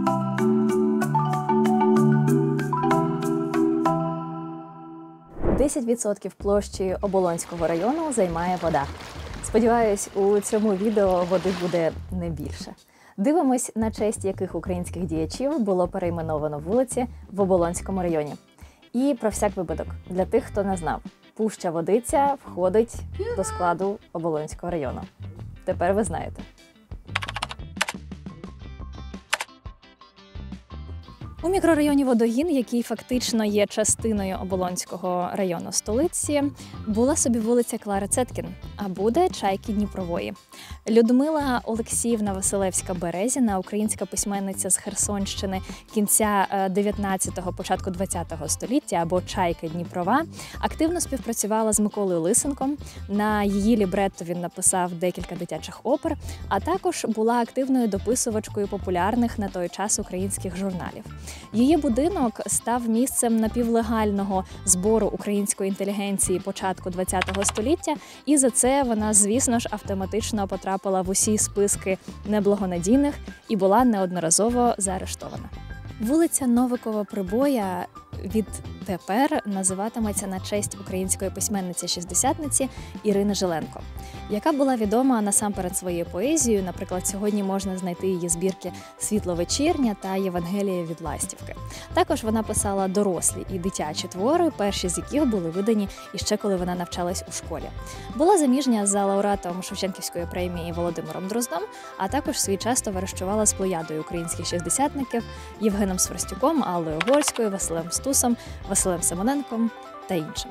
%10 площі Оболонського району займає вода. Сподіваюсь, у цьому відео води буде не більше. Дивимось, на честь яких українських діячів було перейменовано вулиці в Оболонському районі. І про всяк випадок, для тих, хто не знав, Пуща Водиця входить до складу Оболонського району. Тепер ви знаєте. У мікрорайоні Водогін, який фактично є частиною Оболонського району столиці, була собі вулиця Клари Цеткін, а буде Чайки Дніпрової. Людмила Олексіївна Василевська-Березіна, українська письменниця з Херсонщини кінця 19-го, початку 20-го століття, або Чайка Дніпрова, активно співпрацювала з Миколою Лисенком. На її лібретто він написав декілька дитячих опер, а також була активною дописувачкою популярних на той час українських журналів. Її будинок став місцем напівлегального збору української інтелігенції початку ХХ століття, і за це вона, звісно ж, автоматично потрапила в усі списки неблагонадійних і була неодноразово заарештована. Вулиця Новикова-Прибоя відтепер називатиметься на честь української письменниці-шістдесятниці Ірини Жиленко, яка була відома насамперед своєю поезією. Наприклад, сьогодні можна знайти її збірки «Світло-вечірня» та «Євангелія від ластівки». Також вона писала дорослі і дитячі твори, перші з яких були видані іще коли вона навчалась у школі. Була заміжня за лауреатом Шевченківської премії Володимиром Дроздом, а також свій час товаришувала з плеядою українських шістдесятників Євгеном Сверстюком, Аллою Горською, Василем Стусом, Василем Симоненком та іншими.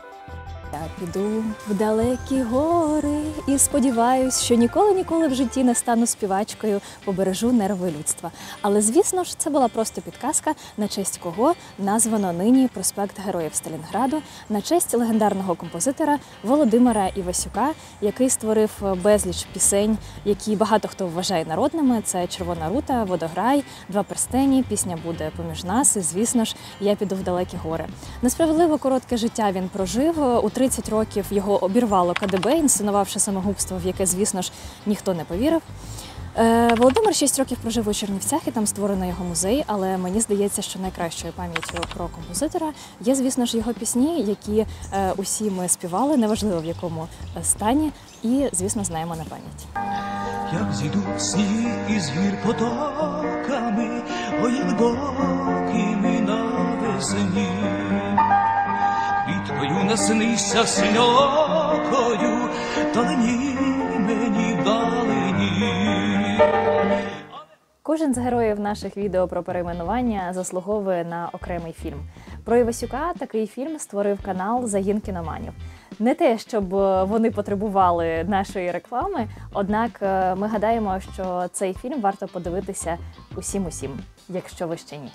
Я піду в далекі гори і сподіваюсь, що ніколи в житті не стану співачкою, побережу нерви людства. Але, звісно ж, це була просто підказка, на честь кого названо нині проспект Героїв Сталінграду, на честь легендарного композитора Володимира Івасюка, який створив безліч пісень, які багато хто вважає народними. Це «Червона рута», «Водограй», «Два перстені», «Пісня буде поміж нас» і, звісно ж, «Я піду в далекі гори». Несправедливо коротке життя він прожив. У 30 років його обірвало КДБ, інсценувавши самогубство, в яке, звісно ж, ніхто не повірив. Володимир 6 років прожив у Чернівцях, і там створено його музей, але мені здається, що найкращою пам'яттю про композитора є, звісно ж, його пісні, які усі ми співали, неважливо в якому стані, і, звісно, знаємо на пам'ять. Як зійдуть сніг із гір потоками, ой, глибокими навесні, квіткою наснися синьокою, далині мені вдалині. Кожен з героїв наших відео про перейменування заслуговує на окремий фільм. Про Івасюка такий фільм створив канал «Загін кіноманів». Не те, щоб вони потребували нашої реклами, однак ми гадаємо, що цей фільм варто подивитися усім, якщо ви ще ні.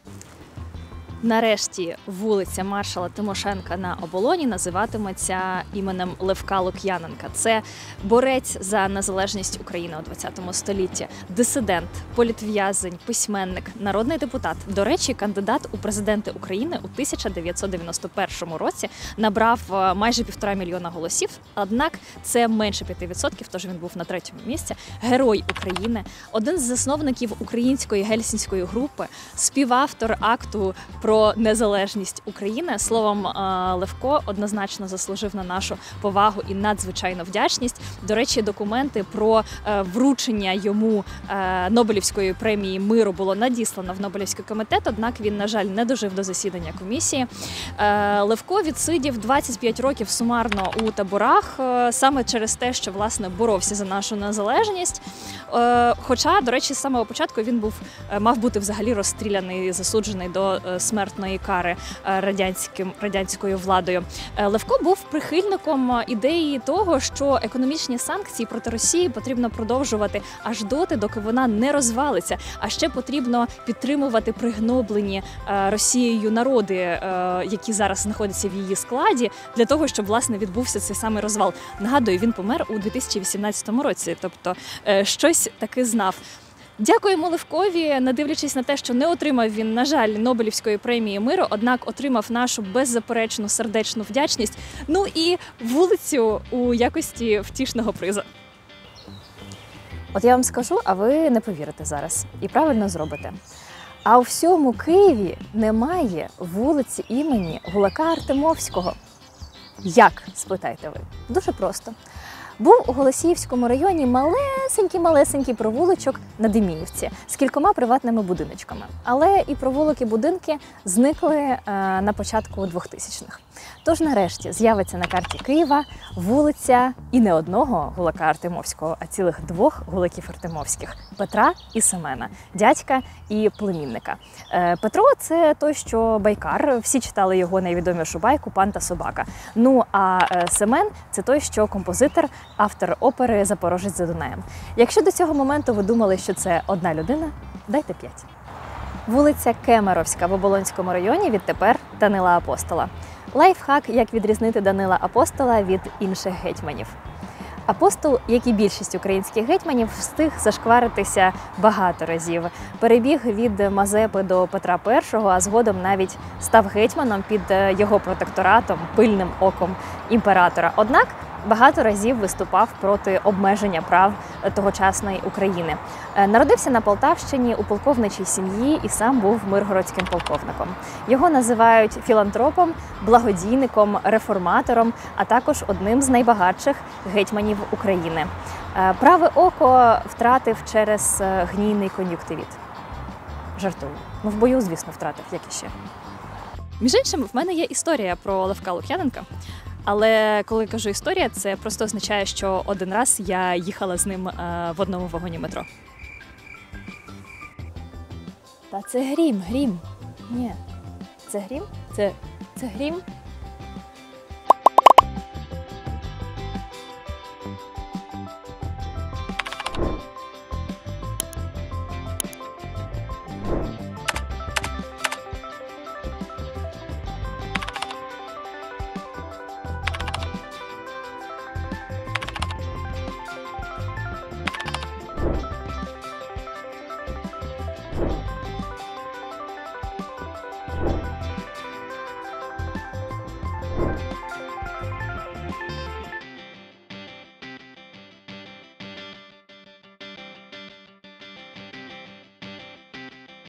Нарешті вулиця маршала Тимошенка на Оболоні називатиметься іменем Левка Лук'яненка. Це борець за незалежність України у ХХ столітті, дисидент, політв'язень, письменник, народний депутат. До речі, кандидат у президенти України у 1991 році набрав майже 1,5 мільйона голосів, однак це менше 5%, тож він був на 3-му місці. Герой України, один з засновників української гельсінської групи, співавтор акту про незалежність України. Словом, Левко однозначно заслужив на нашу повагу і надзвичайну вдячність. До речі, документи про вручення йому Нобелівської премії миру було надіслано в Нобелівський комітет, однак він, на жаль, не дожив до засідання комісії. Левко відсидів 25 років сумарно у таборах, саме через те, що, власне, боровся за нашу незалежність. Хоча, до речі, з самого початку він мав бути взагалі розстріляний, засуджений до смертної кари радянською владою. Левко був прихильником ідеї того, що економічні санкції проти Росії потрібно продовжувати аж доти, доки вона не розвалиться. А ще потрібно підтримувати пригноблені Росією народи, які зараз знаходяться в її складі, для того, щоб, власне, відбувся цей самий розвал. Нагадую, він помер у 2018 році, тобто щось таки знав. Дякуємо Левкові, не дивлячись на те, що не отримав він, на жаль, Нобелівської премії миру, однак отримав нашу беззаперечну сердечну вдячність, ну і вулицю у якості втішного призу. От я вам скажу, а ви не повірите зараз. І правильно зробите. А у всьому Києві немає вулиці імені Гулака Артемовського. Як, спитаєте ви? Дуже просто. Був у Голосіївському районі малесенький провулочок на Деміївці з кількома приватними будиночками. Але і провулок, і будинки зникли на початку 2000-х. Тож нарешті з'явиться на карті Києва вулиця і не одного Гулака Артемовського, а цілих двох Гулаків Артемовських – Петра і Семена, дядька і племінника. Петро – це той, що байкар, всі читали його найвідомішу байку «Пан та собака». Ну, а Семен – це той, що композитор, автор опери «Запорожець за Дунаєм». Якщо до цього моменту ви думали, що це одна людина, дайте 5. Вулиця Кемеровська в Оболонському районі відтепер Данила Апостола. Лайфхак, як відрізнити Данила Апостола від інших гетьманів. Апостол, як і більшість українських гетьманів, встиг зашкваритися багато разів. Перебіг від Мазепи до Петра І, а згодом навіть став гетьманом під його протекторатом, пильним оком імператора. Однак багато разів виступав проти обмеження прав тогочасної України. Народився на Полтавщині у полковничій сім'ї і сам був миргородським полковником. Його називають філантропом, благодійником, реформатором, а також одним з найбагатших гетьманів України. Праве око втратив через гнійний кон'юнктивіт. Жартую. Ну, в бою, звісно, втратив, як іще. Між іншим, в мене є історія про Левка Лук'яненка. Але коли кажу історія, це просто означає, що один раз я їхала з ним в одному вагоні метро. Та це грім. Ні. Це грім? Це грім?